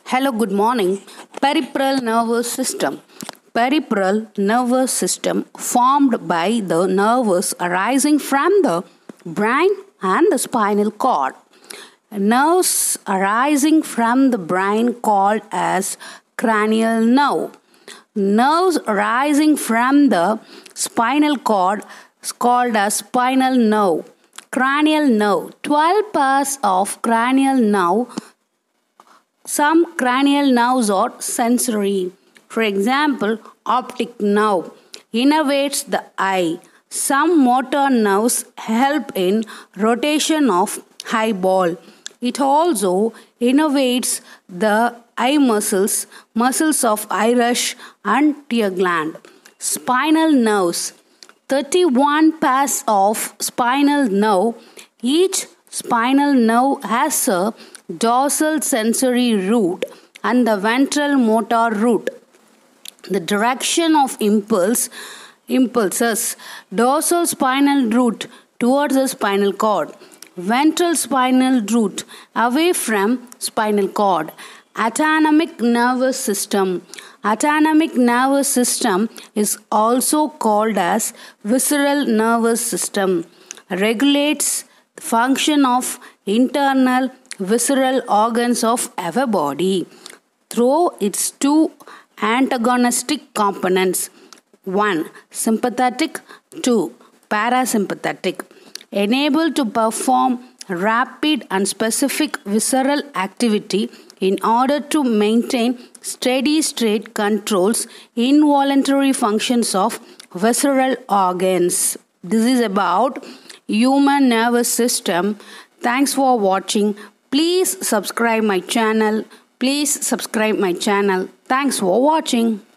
Hello, good morning. Peripheral nervous system. Peripheral nervous system formed by the nerves arising from the brain and the spinal cord. Nerves arising from the brain called as cranial nerve. Nerves arising from the spinal cord is called as spinal nerve. Cranial nerve. 12 pairs of cranial nerve. Some cranial nerves are sensory. For example, optic nerve innervates the eye. Some motor nerves help in rotation of eyeball. It also innervates the eye muscles of iris and tear gland. Spinal nerves. 31 pairs of spinal nerve. Each spinal nerve has a dorsal sensory root and the ventral motor root. The direction of impulses: dorsal spinal root towards the spinal cord, ventral spinal root away from spinal cord. Autonomic nervous system. Autonomic nervous system is also called as visceral nervous system. Regulates the function of internal visceral organs of our body through its two antagonistic components: 1. Sympathetic, 2. Parasympathetic. Enable to perform rapid and specific visceral activity in order to maintain steady state controls involuntary functions of visceral organs. This is about human nervous system. Thanks for watching. Please subscribe my channel. Thanks for watching.